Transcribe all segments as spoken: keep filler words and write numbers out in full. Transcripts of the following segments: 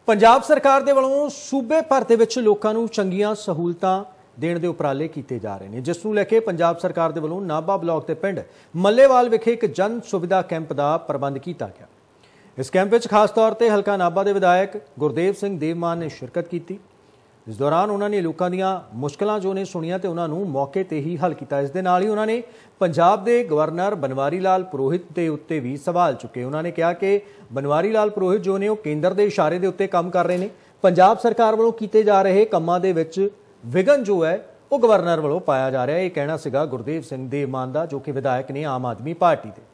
पंजाब सरकार दे वल्लों सूबे भर दे विच लोकां नूं चंगीआं सहूलतां देण दे उपराले कीते जा रहे हैं, जिस नूं लैके पंजाब सरकार दे वल्लों नाभा ब्लॉक के पिंड मल्लेवाल विखे एक जन सुविधा कैंप का प्रबंध किया गया। इस कैंप में खास तौर पर हलका नाभा के विधायक गुरदेव सिंह देवमान ने शिरकत की। इस दौरान उन्होंने लोगों दी मुश्किलां जो ने सुनिया तो उन्होंने मौके पर ही हल किया। इस दे नाल ही उन्होंने पंजाब के गवर्नर बनवारी लाल पुरोहित के उत्ते भी सवाल चुके। उन्होंने कहा कि बनवारी लाल पुरोहित जो ने केंद्र के इशारे के उत्ते काम कर रहे हैं, पंजाब सरकार वालों किए जा रहे कामां दे विच विघन जो है वो गवर्नर वालों पाया जा रहा है। यह कहना सीगा गुरदेव सिंह देवमान का, जो कि विधायक ने आम आदमी पार्टी के।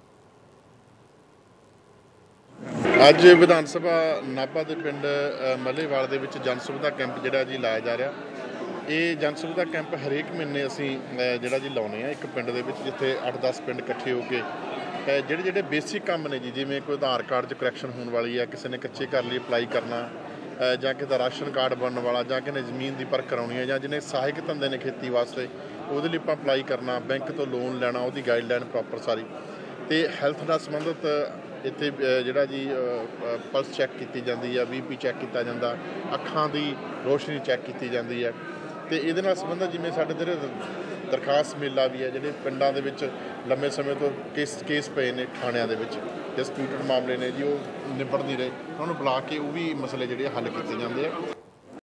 अज विधान सभा नाभा के पिंड मल्लेवाल दे विच जन सुविधा कैंप जिहड़ा जी लाया जा रहा। ये जन सुविधा कैंप हरेक महीने असीं जिहड़ा जी लाउने आ एक पिंड दे विच, जिथे अठ दस पिंड इकट्ठे होकर जिहड़े जिहड़े बेसिक काम ने जी, जिवें कोई आधार कार्ड च करैक्शन होने वाली है, किसी ने कच्चे घर लिए अपलाई करना, जां किसी राशन कार्ड बनने वाला, जां किसी ने जमीन की परख कराउणी है, जां जिन्हें सहायक धंधे ने खेती वास्ते उहदे लई आपां अपलाई करना, बैंक तो लोन लैना, उहदी गाइडलाइन प्रॉपर सारी। तो हैल्थ नाल संबंधित इत्थे जिहड़ा जी पल्स चैक की जाती है, बी पी चैक किया जाता, अखां की रोशनी चैक की जाती है। तो ये संबंधित जिमें साढ़े इधर दरखास्त मेला भी है, जिहड़े पिंडां दे विच लंबे समय तो केस केस पे ने थाणियां दे विच डिस्प्यूटेड मामले ने जी, वो निबड़ नहीं रहे, उन्होंने बुला के वो भी मसले जिहड़े हल किए जाते हैं।